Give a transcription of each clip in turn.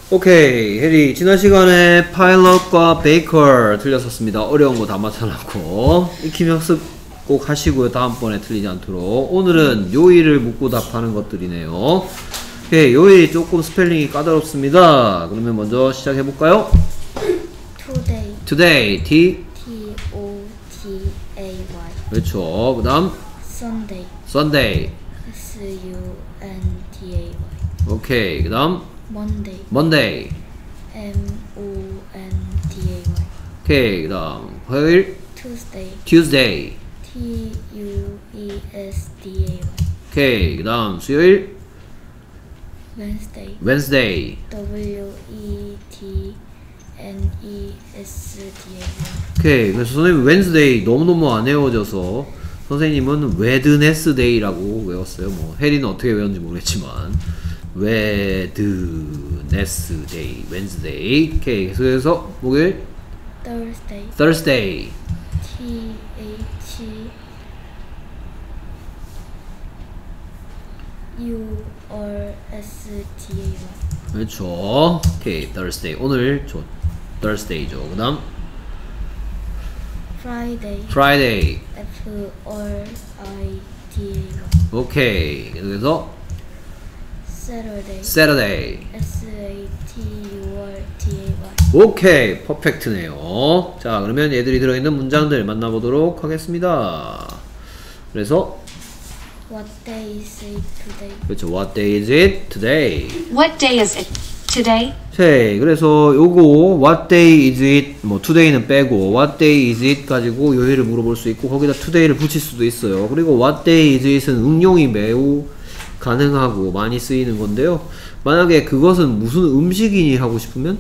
오케이, 해리. 지난 시간에 파일럿과 베이커 틀렸었습니다. 어려운 거 다 맞춰놨고. 익힘 학습 꼭 하시고요. 다음번에 틀리지 않도록. 오늘은 요일을 묻고 답하는 것들이네요. 오케이, 요일이 조금 스펠링이 까다롭습니다. 그러면 먼저 시작해볼까요? Today. Today, T-O-T-A-Y. 그렇죠. 그 다음 Sunday. Sunday. S-U-N-D-A-Y. 오케이, 그 다음 Monday. Monday. M-O-N-D-A-Y. 오케이, 그 다음 화요일 Tuesday. Tuesday. T-U-E-S-D-A-Y. 오케이, 그 다음 수요일 Wednesday. Wednesday. W-E-D-N-E-S-D-A-Y. 오케이, 그래서 선생님 Wednesday 너무너무 안 외워져서 선생님은 Wednesday라고 외웠어요. 뭐 해리는 어떻게 외웠는지 모르겠지만 Wednesday, Wednesday. 오케이, 그래서 목요일 Thursday. Thursday. T-H-U-R-S-D-A-Y. 그렇죠. 오케이, Thursday. 오늘 Thursday죠. 그 다음 Friday. Friday. F-R-I-D-A-Y. 오케이, 그래서 Saturday. Saturday. S-A-T-U-R-D-A-Y. 오케이, 퍼펙트네요. 자, 그러면 얘들이 들어있는 문장들 만나보도록 하겠습니다. 그래서 What day is it today? 그렇죠. What day is it today? What day is it today? 오케이, 그래서 요거 What day is it? 뭐 today는 빼고 What day is it 가지고 요일을 물어볼 수 있고 거기다 today를 붙일 수도 있어요. 그리고 What day is it은 응용이 매우 가능하고 많이 쓰이는 건데요. 만약에 그것은 무슨 음식이니 하고 싶으면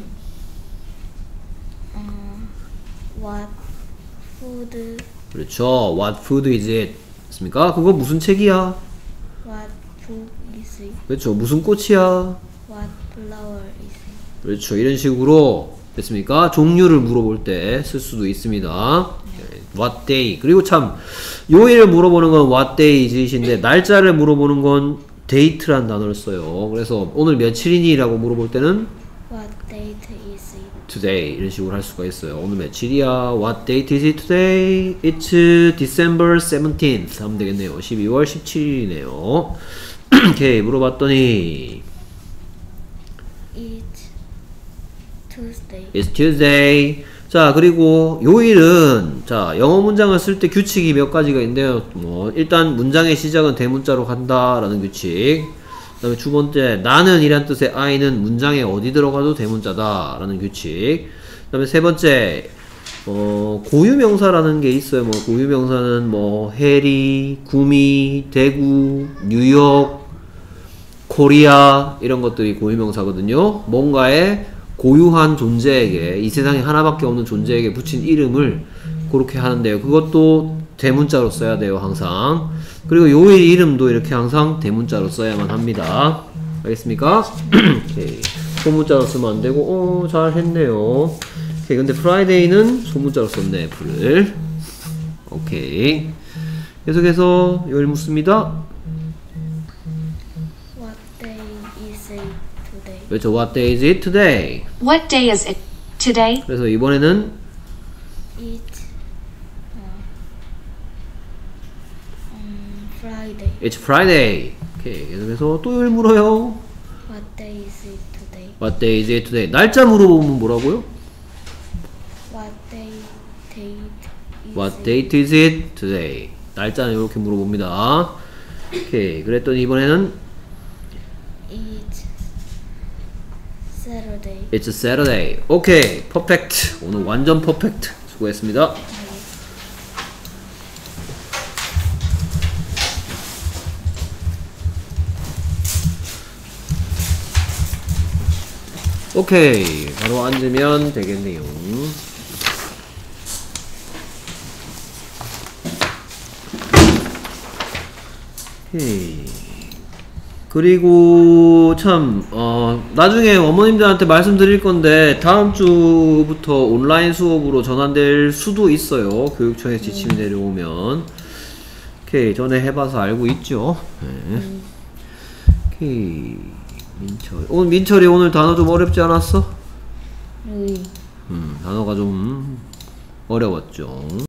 What food? 그렇죠. What food is it? 맞습니까? 그거 무슨 책이야? What book is it? 그렇죠. 무슨 꽃이야? What flower is it? 그렇죠. 이런 식으로 됐습니까? 종류를 물어볼 때 쓸 수도 있습니다. What day. 그리고 참 요일을 물어보는 건 what day is it인데 날짜를 물어보는 건 date란 단어를 써요. 그래서 오늘 며칠이니? 라고 물어볼 때는 What date is it? today 이런 식으로 할 수가 있어요. 오늘 며칠이야? What date is it today? It's December 17th 하면 되겠네요. 12월 17일이네요. 오케이, 물어봤더니 It's Tuesday. It's Tuesday. 자, 그리고 요일은 자, 영어 문장을 쓸 때 규칙이 몇 가지가 있는데요. 뭐 일단 문장의 시작은 대문자로 간다라는 규칙. 그 다음에 두 번째, 나는 이란 뜻의 I는 문장에 어디 들어가도 대문자다 라는 규칙. 그 다음에 세 번째, 고유명사라는 게 있어요. 뭐 고유명사는 뭐 해리, 구미, 대구, 뉴욕, 코리아 이런 것들이 고유명사거든요. 뭔가에 고유한 존재에게, 이 세상에 하나밖에 없는 존재에게 붙인 이름을 그렇게 하는데요. 그것도 대문자로 써야 돼요, 항상. 그리고 요일 이름도 이렇게 항상 대문자로 써야만 합니다. 알겠습니까? 오케이. 소문자로 쓰면 안 되고, 잘했네요. 오케이. 근데 프라이데이는 소문자로 썼네, F를. 오케이. 계속해서 요일 묻습니다. What day is it today? 그렇죠. What day is it today? What day is it today? 그래서 이번에는 It's Friday. It's Friday. 오케이. 계속해서 또 요일 물어요. What day is it today? What day is it today? 날짜 물어보면 뭐라고요? What date is What it? date is it today? 날짜는 이렇게 물어봅니다. 오케이. 그랬더니 이번에는 It's Saturday. It's Saturday. 오케이. 퍼펙트. 오늘 완전 퍼펙트. 수고했습니다. 오케이. 바로 앉으면 되겠네요. 오케이. 그리고 참 나중에 어머님들한테 말씀드릴 건데 다음 주부터 온라인 수업으로 전환될 수도 있어요. 교육청에 지침이 내려오면. 오케이. 전에 해봐서 알고 있죠. 네. 오케이. 민철이. 오늘 민철이 오늘 단어 좀 어렵지 않았어? 의 단어가 좀 어려웠죠.